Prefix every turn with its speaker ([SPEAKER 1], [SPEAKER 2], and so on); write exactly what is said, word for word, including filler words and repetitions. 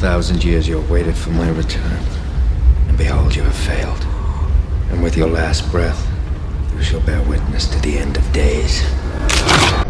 [SPEAKER 1] thousand years you have waited for my return, and behold, you have failed. And with your last breath, you shall bear witness to the end of days.